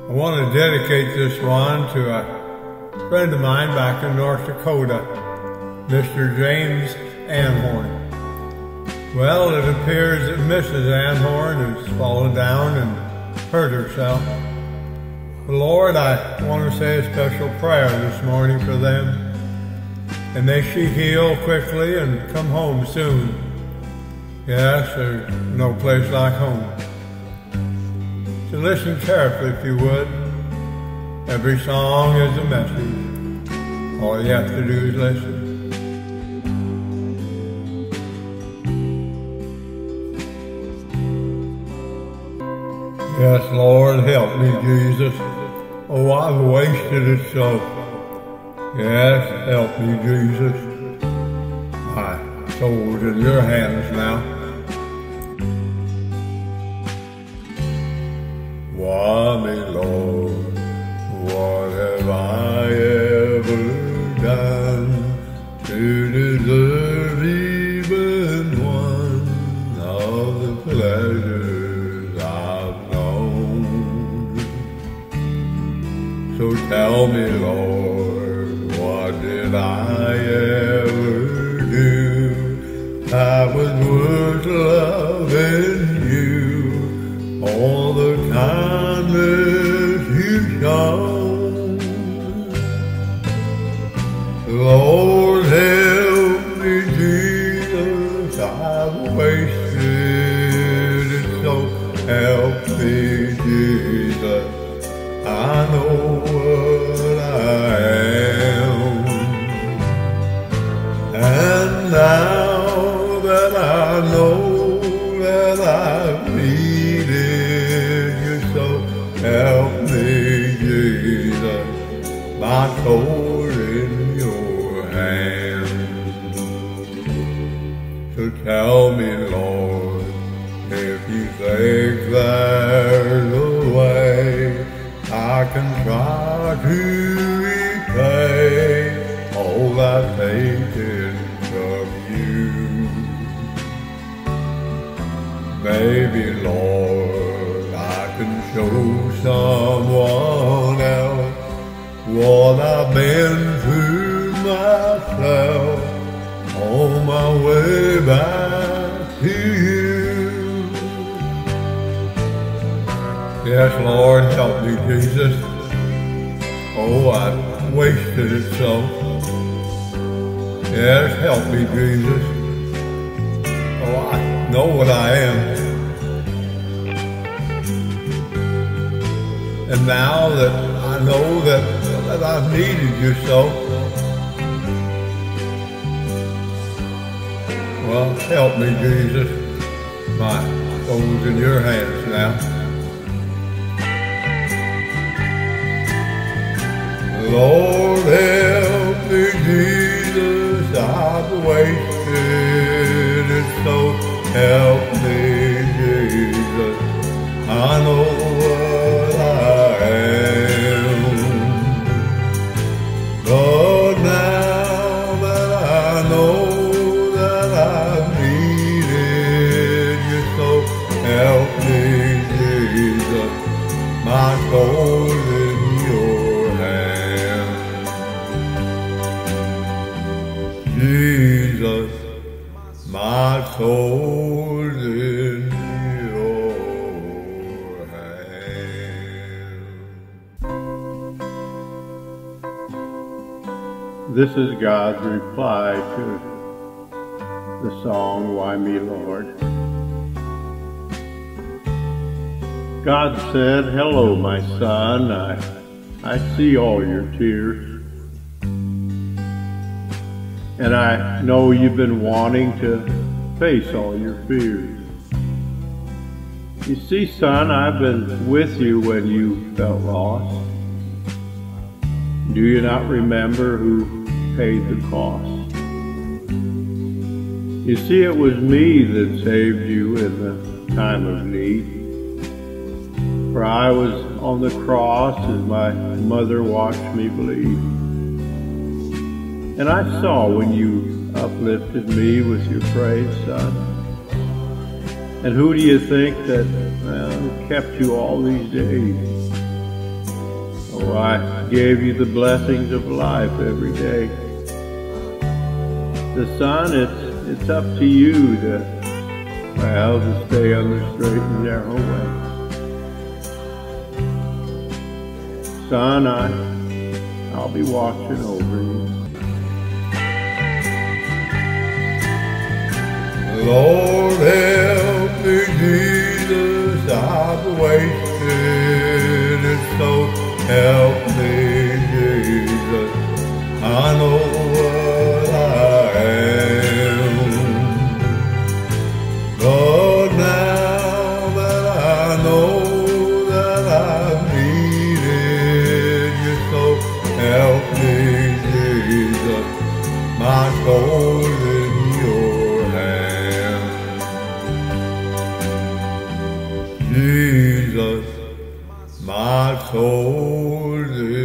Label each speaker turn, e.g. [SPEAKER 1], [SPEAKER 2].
[SPEAKER 1] I want to dedicate this one to a friend of mine back in North Dakota, Mr. James Anhorn. Well, it appears that Mrs. Anhorn has fallen down and hurt herself. Lord, I want to say a special prayer this morning for them, and may she heal quickly and come home soon. Yes, there's no place like home. So listen carefully if you would. Every song is a message. All you have to do is listen. Yes, Lord, help me, Jesus. Oh, I've wasted it so. Yes, help me, Jesus. My soul's in your hands now. Why me, Lord, what have I ever done to deserve even one of the pleasures I've known? So tell me, Lord, what did I ever do that was worth loving you? All the kindness you've shown. Lord, help me, Jesus, I've wasted it so. Help me, Jesus, I know what I am. And now that I know that I've needed you so, help me, Jesus, my soul's in your hands. So tell me, Lord, if you think there's a way I can try to repay all I've taken from you. Maybe, Lord, I can show someone else what I've been through myself on my way back to you. Yes, Lord, help me, Jesus. Oh, I've wasted it so. Yes, help me, Jesus. Oh, I know what I am. And now that I know that I've needed you so, well, help me, Jesus. My soul's in your hands now. Lord, help me, Jesus, I've wasted it so. Help me, Jesus, I know what I am. But now that I know that I've needed you so, help me, Jesus, my soul's in your hands. Jesus, my soul's in your hands.
[SPEAKER 2] This is God's reply to the song, Why Me, Lord? God said, hello, my son, I see all your tears. And I know you've been wanting to face all your fears. You see, son, I've been with you when you felt lost. Do you not remember who paid the cost? You see, it was me that saved you in the time of need. For I was on the cross as my mother watched me bleed. And I saw when you uplifted me with your praise, son. And who do you think that kept you all these days? So I gave you the blessings of life every day. The son, it's up to you to stay on the straight and narrow way. Son, I'll be watching over you.
[SPEAKER 1] Lord help me, Jesus, I've wasted it, so help me, Jesus, I know what I am. But now that I know that I've needed you, so help me, Jesus, my soul's in your hands. Jesus, my soul's in